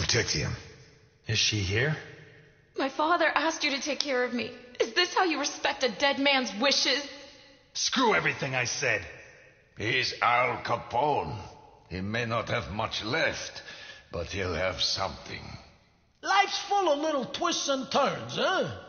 protect him. Is she here? My father asked you to take care of me. Is this how you respect a dead man's wishes? Screw everything I said. He's Al Capone. He may not have much left, but he'll have something. Life's full of little twists and turns, huh?